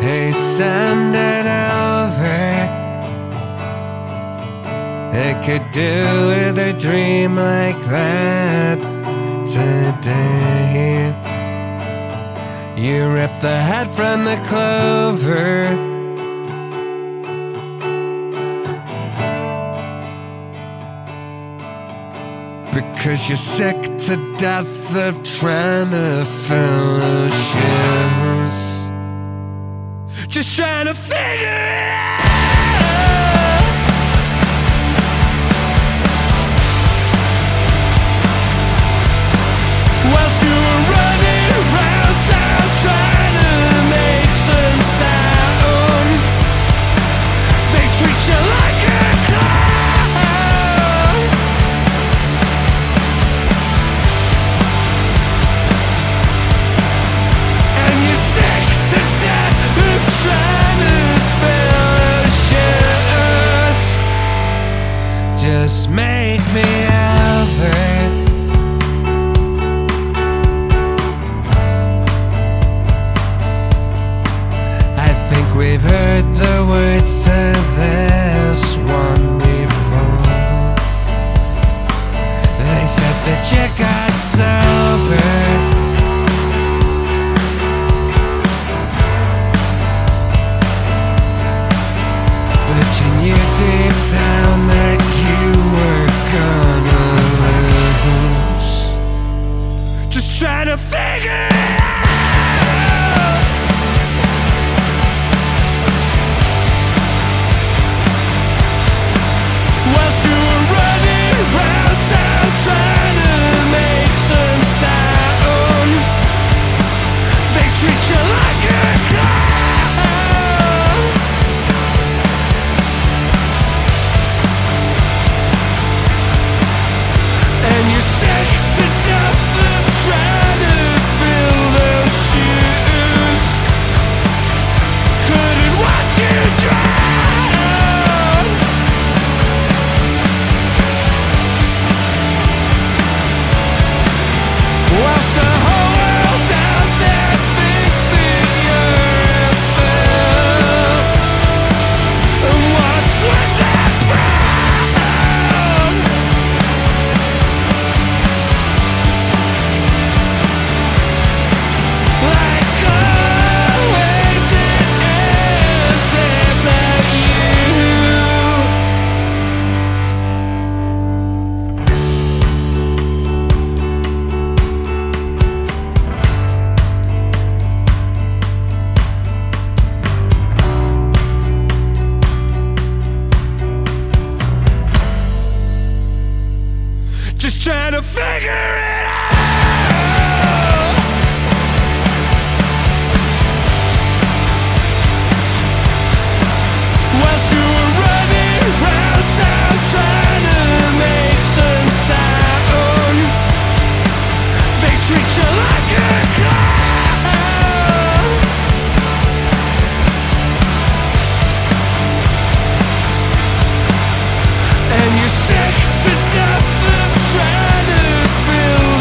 Hey, send it over. It could do with a dream like that today. You ripped the head from the clover. Because you're sick to death of trying to fill those shoes. Just trying to figure it out. Whilst you were running around town trying to make some sound, they treat you like a clown. And you're sick to death of trying to fill those shoes. Just make me over. We've heard the words to this one before. They said that you got sober, but you knew deep down that you were gonna lose. Just trying to figure it out. Whilst you were running around town trying to make some sound, they treat you like a clown. And you're sick to death of trying to fill those shoes. Couldn't watch you drown. Whilst the whole world out there thinks that you're a fool, and what's with that frown? Like always it is about you. Just trying to figure it out. Whilst you were running around town trying to make some sound, they treat you like a clown. And you're sick to death of trying to fill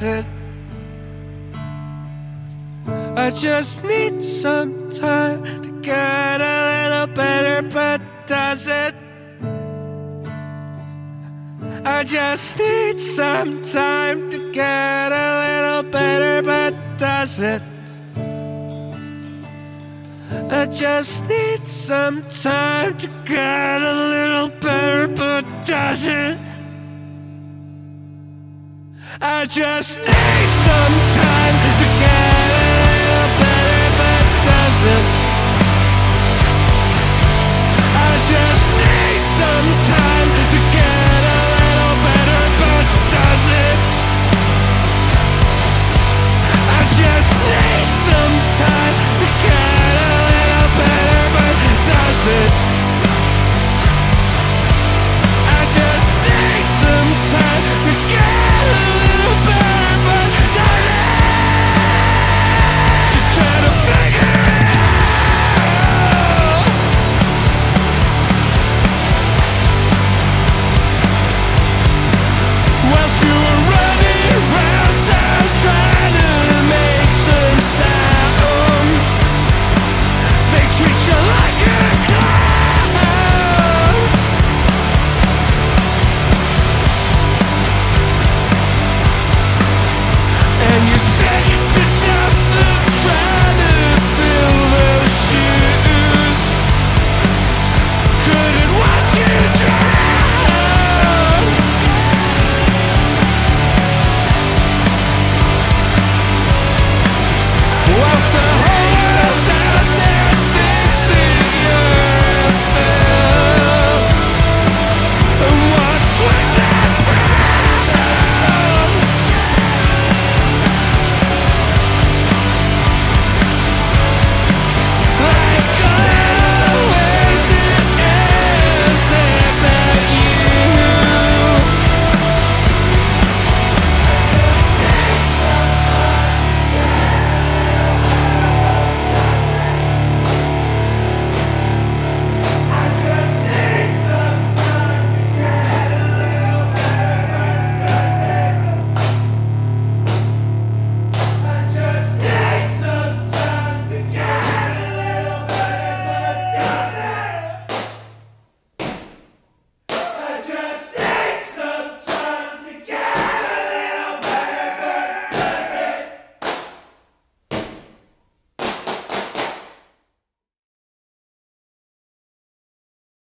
it? I just need some time to get a little better, but does it? I just need some time to get a little better, but does it? I just need some time to get a little better, but does it? I just need some time to